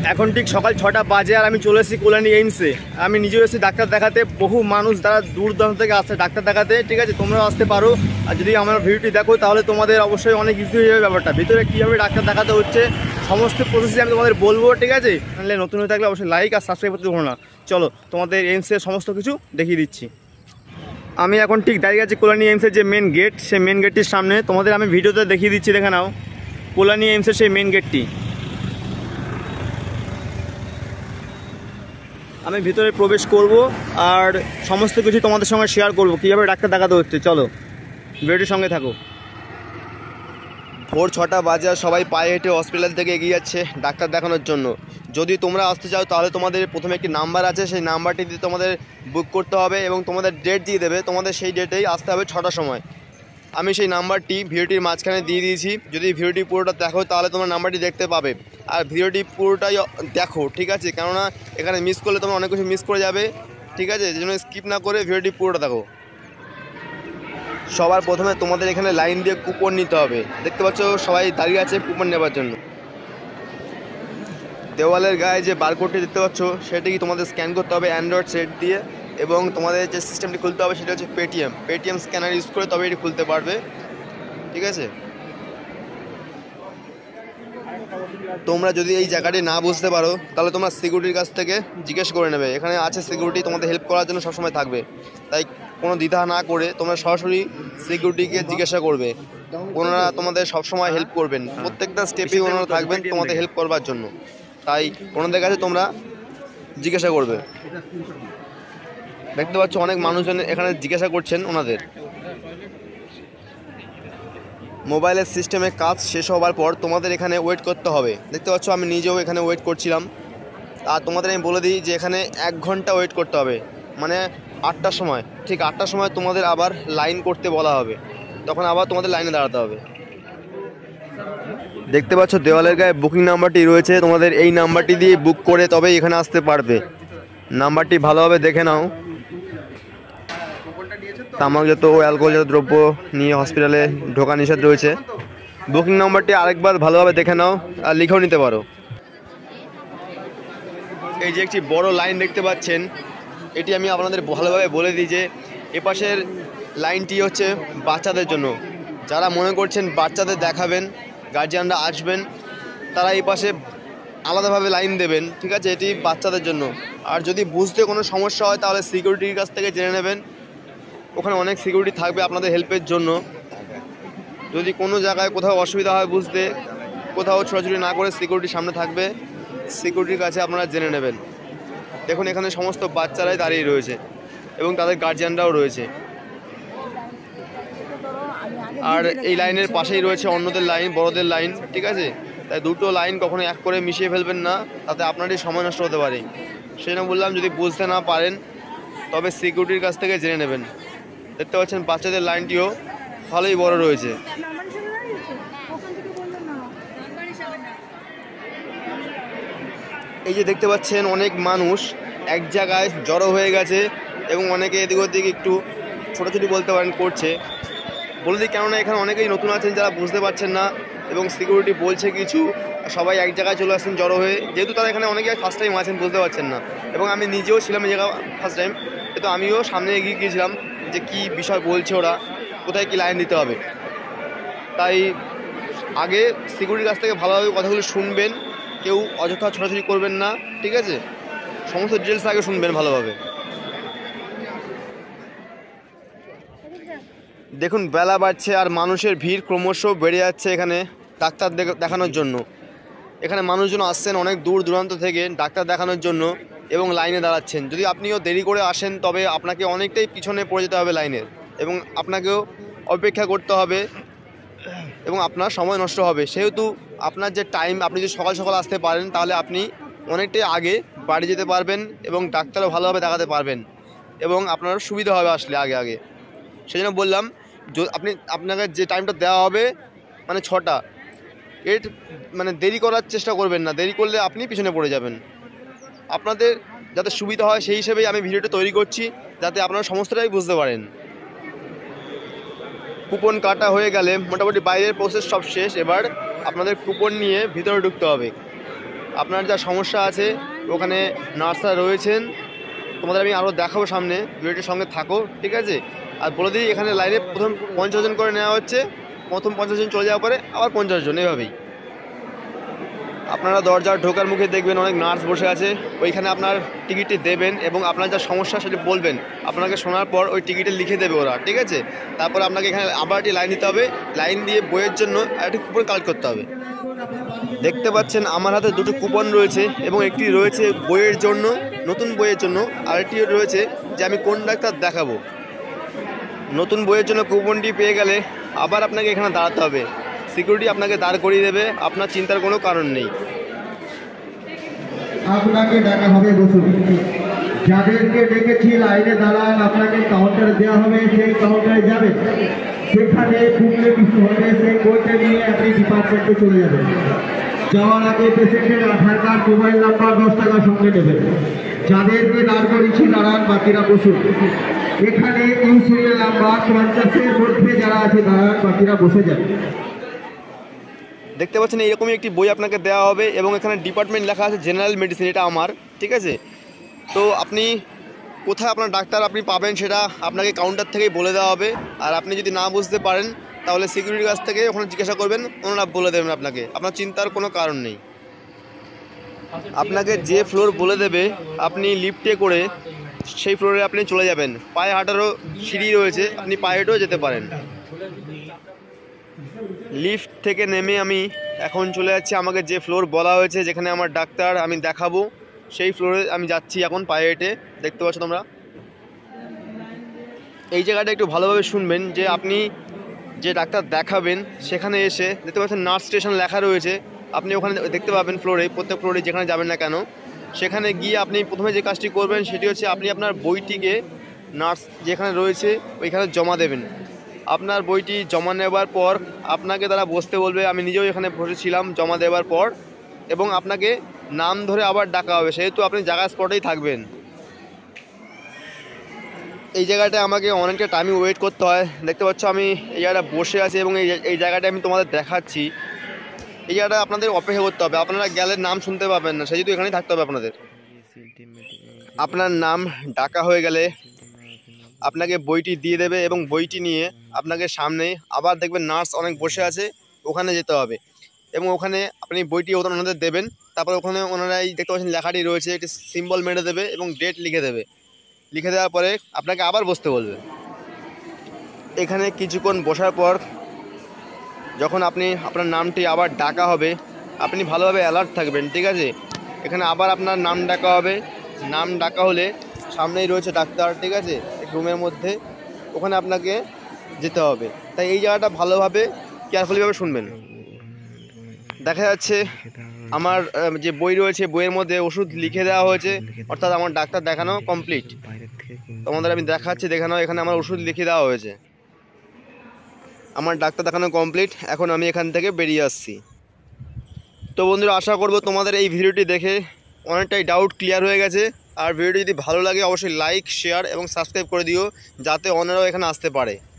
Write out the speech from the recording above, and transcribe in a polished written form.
এখন ঠিক সকাল 6টা বাজে আর আমি চলে এসেছি কল্যাণী এইমসে। আমি নিজেও এসেছি ডাক্তার দেখাতে। বহু মানুষ যারা দূর দূরান্ত থেকে আসছে ডাক্তার দেখাতে, ঠিক আছে, তোমরাও আসতে পারো। আর যদি আমার ভিডিওটি দেখো তাহলে তোমাদের অবশ্যই অনেক ইজি হয়ে যাবে ব্যাপারটা। ভিতরে কীভাবে ডাক্তার দেখাতে হচ্ছে সমস্ত প্রসেসই আমি তোমাদের বলবো, ঠিক আছে। তাহলে নতুন হয়ে থাকলে অবশ্যই লাইক আর সাবস্ক্রাইব করতে ভুলো না। চলো তোমাদের এইমসের সমস্ত কিছু দেখিয়ে দিচ্ছি। আমি এখন ঠিক দাঁড়িয়ে আছি কল্যাণী এইমসের যে মেন গেট, সেই মেন গেটটির সামনে। তোমাদের আমি ভিডিওতে দেখিয়ে দিচ্ছি, দেখে নাও কল্যাণী এইমসের সেই মেন গেটটি। আমি ভিতরে প্রবেশ করব আর সমস্ত কিছু তোমাদের সঙ্গে শেয়ার করব কীভাবে ডাক্তার দেখাতে হচ্ছে। চলো ভিডিওটির সঙ্গে থাকো। ভোর 6টা বাজে আর সবাই পায়ে হেঁটে হসপিটাল থেকে এগিয়ে যাচ্ছে ডাক্তার দেখানোর জন্য। যদি তোমরা আসতে চাও তাহলে তোমাদের প্রথমে একটি নাম্বার আছে, সেই নাম্বারটি দিয়ে তোমাদের বুক করতে হবে এবং তোমাদের ডেট দিয়ে দেবে। তোমাদের সেই ডেটেই আসতে হবে 6টার সময়। আমি সেই নাম্বারটি ভিডিওটির মাঝখানে দিয়ে দিয়েছি। যদি ভিডিওটি পুরোটা দেখো তাহলে তোমরা নাম্বারটি দেখতে পাবে। আর ভিডিওটি পুরোটাই দেখো, ঠিক আছে, কেননা এখানে মিস করলে তোমরা অনেক কিছু মিস করে যাবে, ঠিক আছে। যে জন্য স্কিপ না করে ভিডিওটি পুরোটা দেখো। সবার প্রথমে তোমাদের এখানে লাইন দিয়ে কুপন নিতে হবে। দেখতে পাচ্ছ সবাই দাঁড়িয়ে আছে কুপন নেবার জন্য। দেওয়ালের গায়ে যে বারকোডটি দেখতে পাচ্ছ সেটি তোমাদের স্ক্যান করতে হবে অ্যান্ড্রয়েড সেট দিয়ে, এবং তোমাদের যে সিস্টেমটি খুলতে হবে সেটা হচ্ছে পেটিএম স্ক্যানার ইউজ করে তবে এটি খুলতে পারবে, ঠিক আছে। তোমরা যদি এই জায়গাটি না বুঝতে পারো তাহলে তোমরা সিকিউরিটির কাছ থেকে জিজ্ঞেস করে নেবে। এখানে আছে সিকিউরিটি, তোমাদের হেল্প করার জন্য সবসময় থাকবে। তাই কোনো দ্বিধা না করে তোমরা সরাসরি সিকিউরিটিকে জিজ্ঞাসা করবে। ওনারা তোমাদের সবসময় হেল্প করবেন, প্রত্যেকটা স্টেপেই ওনারা থাকবেন তোমাদের হেল্প করবার জন্য। তাই ওনাদের কাছে তোমরা জিজ্ঞাসা করবে। দেখতে পাচ্ছ অনেক মানুষজন এখানে জিজ্ঞাসা করছেন ওনাদের। মোবাইলের সিস্টেমে কাজ শেষ হওয়ার পর তোমাদের এখানে ওয়েট করতে হবে। দেখতে পাচ্ছ আমি নিজেও এখানে ওয়েট করছিলাম। আর তোমাদের আমি বলে দিই যে এখানে 1 ঘন্টা ওয়েট করতে হবে, মানে 8টার সময়, ঠিক 8টার সময় তোমাদের আবার লাইন করতে বলা হবে, তখন আবার তোমাদের লাইনে দাঁড়াতে হবে। দেখতে পাচ্ছ দেওয়ালের গায়ে বুকিং নাম্বারটি রয়েছে, তোমাদের এই নাম্বারটি দিয়ে বুক করে তবেই এখানে আসতে পারবে। নাম্বারটি ভালোভাবে দেখে নাও। তামাকজাত ও অ্যালকোহলজাত দ্রব্য নিয়ে হসপিটালে ঢোকা নিষেধ রয়েছে। বুকিং নাম্বারটি আরেকবার ভালোভাবে দেখে নাও আর লিখেও নিতে পারো। এই যে একটি বড় লাইন দেখতে পাচ্ছেন, এটি আমি আপনাদের ভালোভাবে বলে দিই যে এপাশের লাইনটি হচ্ছে বাচ্চাদের জন্য। যারা মনে করছেন বাচ্চাদের দেখাবেন, গার্জিয়ানরা আসবেন, তারা এই পাশে আলাদাভাবে লাইন দেবেন, ঠিক আছে। এটি বাচ্চাদের জন্য। আর যদি বুঝতে কোনো সমস্যা হয় তাহলে সিকিউরিটির কাছ থেকে জেনে নেবেন। ওখানে অনেক সিকিউরিটি থাকবে আপনাদের হেল্পের জন্য। যদি কোনো জায়গায় কোথাও অসুবিধা হয় বুঝতে, কোথাও ছোটাছুটি না করে সিকিউরিটির সামনে থাকবে, সিকিউরিটির কাছে আপনারা জেনে নেবেন। দেখুন এখানে সমস্ত বাচ্চারাই দাঁড়িয়ে রয়েছে এবং তাদের গার্জিয়ানরাও রয়েছে। আর এই লাইনের পাশেই রয়েছে অন্যদের লাইন, বড়দের লাইন, ঠিক আছে। তাই দুটো লাইন কখনো এক করে মিশিয়ে ফেলবেন না, তাতে আপনারই সময় নষ্ট হতে পারে। সেই জন্য বললাম যদি বুঝতে না পারেন তবে সিকিউরিটির কাছ থেকে জেনে নেবেন। দেখতে পাচ্ছেন বাচ্চাদের লাইনটিও ভালোই বড় রয়েছে। এই যে দেখতে পাচ্ছেন অনেক মানুষ এক জায়গায় জড়ো হয়ে গেছে এবং অনেকে এদিক ওদিক একটু ছোটাছুটি বলতে পারেন করছে। বলে দিই কেননা এখানে অনেকেই নতুন আছেন যারা বুঝতে পারছেন না এবং সিকিউরিটি বলছে কিছু, সবাই এক জায়গায় চলে আসছেন জড়ো হয়ে, যেহেতু তারা এখানে অনেকে ফার্স্ট টাইম আছেন বুঝতে পারছেন না। এবং আমি নিজেও ছিলাম এই জায়গা ফার্স্ট টাইম, তো আমিও সামনে এগিয়ে গিয়েছিলাম যে কি বিষয় বলছে ওরা, কোথায় কি লাইন দিতে হবে। তাই আগে সিকিউরিটির কাছ থেকে ভালোভাবে কথাগুলো শুনবেন, কেউ অযথা ছোটাছুটি করবেন না, ঠিক আছে। সমস্ত ডিটেলস আগে শুনবেন ভালোভাবে। দেখুন বেলা বাড়ছে আর মানুষের ভিড় ক্রমশ বেড়ে যাচ্ছে এখানে ডাক্তার দেখানোর জন্য। এখানে মানুষজন আসছেন অনেক দূর দূরান্ত থেকে ডাক্তার দেখানোর জন্য এবং লাইনে দাঁড়াচ্ছেন। যদি আপনিও দেরি করে আসেন তবে আপনাকে অনেকটাই পিছনে পড়ে যেতে হবে লাইনের, এবং আপনাকেও অপেক্ষা করতে হবে এবং আপনার সময় নষ্ট হবে। সেহেতু আপনার যে টাইম, আপনি যদি সকাল সকাল আসতে পারেন তাহলে আপনি অনেকটাই আগে বাড়ি যেতে পারবেন এবং ডাক্তারও ভালোভাবে দেখাতে পারবেন এবং আপনার সুবিধা হবে আসলে আগে আগে। সেই জন্য বললাম আপনাকে যে টাইমটা দেওয়া হবে মানে 6টা, এর মানে দেরি করার চেষ্টা করবেন না। দেরি করলে আপনি পিছনে পড়ে যাবেন। আপনাদের যাতে সুবিধা হয় সেই হিসেবেই আমি ভিডিওটা তৈরি করছি, যাতে আপনারা সমস্তটাই বুঝতে পারেন। কুপন কাটা হয়ে গেলে মোটামুটি বাইরের প্রসেস সব শেষ। এবার আপনাদের কুপন নিয়ে ভিতরে ঢুকতে হবে। আপনার যা সমস্যা আছে ওখানে নার্সরা রয়েছেন, তোমাদের আমি আরও দেখাবো সামনে, ভিডিওটির সঙ্গে থাকো, ঠিক আছে। আর বলে দিই এখানে লাইনে প্রথম 50 জন করে নেওয়া হচ্ছে, প্রথম 50 জন চলে যাওয়ার পরে আবার 50 জন, এভাবেই। আপনারা দরজার ঢোকার মুখে দেখবেন অনেক নার্স বসে আছে, ওইখানে আপনার টিকিটটি দেবেন এবং আপনার যা সমস্যা সেটা বলবেন, আপনাকে শোনার পর ওই টিকিটে লিখে দেবে ওরা, ঠিক আছে। তারপর আপনাকে এখানে আবার একটি লাইন দিতে হবে, লাইন দিয়ে বইয়ের জন্য একটি কুপন কালেক্ট করতে হবে। দেখতে পাচ্ছেন আমার হাতে দুটো কুপন রয়েছে এবং একটি রয়েছে বইয়ের জন্য, নতুন বইয়ের জন্য, আর একটি রয়েছে যে আমি কোন ডাক্তার দেখাবো। নতুন বইয়ের জন্য কুপনটি পেয়ে গেলে আবার আপনাকে এখানে দাঁড়াতে হবে, সিকিউরিটি আপনাকে দাঁড় করিয়ে দেবে, আপনার চিন্তার কোনো কারণ নেই। আপনাকে ডাকা হবে, বসুন। যাদেরকে ডেকেছি লাইনে দাঁড়ান, আপনাকে কাউন্টার দেওয়া হবে, সেই কাউন্টারে যাবেন, সেখানে ঢুকলে কিছু হবে, সেই বইটা নিয়ে আপনি ডিপার্টমেন্টে চলে যাবেন। যাওয়ার আগে পেশেন্টের আধার কার্ড, মোবাইল নাম্বার, 10 টাকা সঙ্গে নেবেন। যাদেরকে দাঁড় করিয়েছি দাঁড়ান, বাকিরা বসুন। এখানে ইউসিএল নাম্বার 50-এর মধ্যে যারা আছে দাঁড়ান, বাকিরা বসে যান। দেখতে পাচ্ছেন এরকমই একটি বই আপনাকে দেওয়া হবে এবং এখানে ডিপার্টমেন্ট লেখা আছে জেনারেল মেডিসিন, এটা আমার, ঠিক আছে। তো আপনি কোথায় আপনার ডাক্তার আপনি পাবেন সেটা আপনাকে কাউন্টার থেকেই বলে দেওয়া হবে। আর আপনি যদি না বুঝতে পারেন তাহলে সিকিউরিটির কাছ থেকে ওখানে জিজ্ঞাসা করবেন, ওনারা বলে দেবেন আপনাকে, আপনার চিন্তার কোনো কারণ নেই। আপনাকে যে ফ্লোর বলে দেবে আপনি লিফটে করে সেই ফ্লোরে আপনি চলে যাবেন। পায়ে হাঁটারও সিঁড়ি রয়েছে, আপনি পায়ে হেঁটেও যেতে পারেন। লিফট থেকে নেমে আমি এখন চলে যাচ্ছি আমাকে যে ফ্লোর বলা হয়েছে, যেখানে আমার ডাক্তার আমি দেখাবো, সেই ফ্লোরে আমি যাচ্ছি এখন পায়ে হেঁটে। দেখতে পাচ্ছ তোমরা। এই জায়গাটা একটু ভালোভাবে শুনবেন যে আপনি যে ডাক্তার দেখাবেন সেখানে এসে দেখতে পাচ্ছেন নার্স স্টেশন লেখা রয়েছে, আপনি ওখানে দেখতে পাবেন ফ্লোরে, প্রত্যেক ফ্লোরে যেখানে যাবেন না কেন, সেখানে গিয়ে আপনি প্রথমে যে কাজটি করবেন সেটি হচ্ছে আপনি আপনার বইটিকে নার্স যেখানে রয়েছে ওইখানে জমা দেবেন। আপনার বইটি জমা নেবার পর আপনাকে তারা বসতে বলবে, আমি নিজেও এখানে বসেছিলাম জমা দেওয়ার পর, এবং আপনাকে নাম ধরে আবার ডাকা হবে, সেহেতু আপনি জায়গা স্পটেই থাকবেন। এই জায়গাটায় আমাকে অনেকটা টাইম ওয়েট করতে হয়। দেখতে পাচ্ছ আমি এই জায়গাটা বসে আছি এবং এই জায়গাটা আমি তোমাদের দেখাচ্ছি। এই জায়গাটা আপনাদের অপেক্ষা করতে হবে, আপনারা গেলে নাম শুনতে পাবেন না, সেহেতু এখানেই থাকতে হবে আপনাদের। আপনার নাম ডাকা হয়ে গেলে আপনাকে বইটি দিয়ে দেবে এবং বইটি নিয়ে আপনাকে সামনে আবার দেখবেন নার্স অনেক বসে আছে, ওখানে যেতে হবে এবং ওখানে আপনি বইটি ওনাদের দেবেন। তারপর ওখানে ওনারা এই দেখতে পাচ্ছেন লেখাটি রয়েছে, একটি সিম্বল মেরে দেবে এবং ডেট লিখে দেবে। লিখে দেওয়ার পরে আপনাকে আবার বসতে বলবে। এখানে কিছুক্ষণ বসার পর যখন আপনার নামটি আবার ডাকা হবে, আপনি ভালোভাবে অ্যালার্ট থাকবেন, ঠিক আছে। এখানে আবার আপনার নাম ডাকা হবে, নাম ডাকা হলে সামনেই রয়েছে ডাক্তার, ঠিক আছে, রুমের মধ্যে, ওখানে আপনাকে যেতে হবে। তাই এই জায়গাটা ভালোভাবে কেয়ারফুলিভাবে শুনবেন। দেখা যাচ্ছে আমার যে বই রয়েছে বইয়ের মধ্যে ওষুধ লিখে দেওয়া হয়েছে, অর্থাৎ আমার ডাক্তার দেখানো কমপ্লিট। তোমাদের আমি দেখাচ্ছি, দেখানো এখানে আমার ওষুধ লিখে দেওয়া হয়েছে, আমার ডাক্তার দেখানো কমপ্লিট। এখন আমি এখান থেকে বেরিয়ে আসছি। তো বন্ধুরা, আশা করব তোমাদের এই ভিডিওটি দেখে অনেকটাই ডাউট ক্লিয়ার হয়ে গেছে। আর ভিডিওটি যদি ভালো লাগে অবশ্যই লাইক, শেয়ার এবং সাবস্ক্রাইব করে দিও, যাতে অন্যরাও এখানে আসতে পারে।